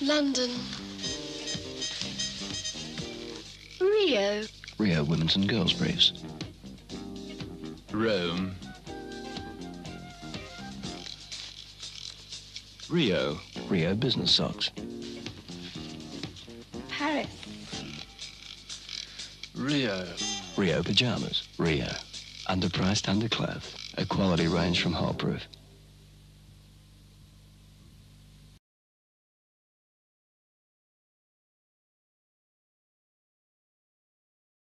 London. Rio. Rio women's and girls' briefs. Rome. Rio. Rio business socks. Paris. Rio. Rio pajamas. Rio. Underpriced underclothes. A quality range from Holeproof.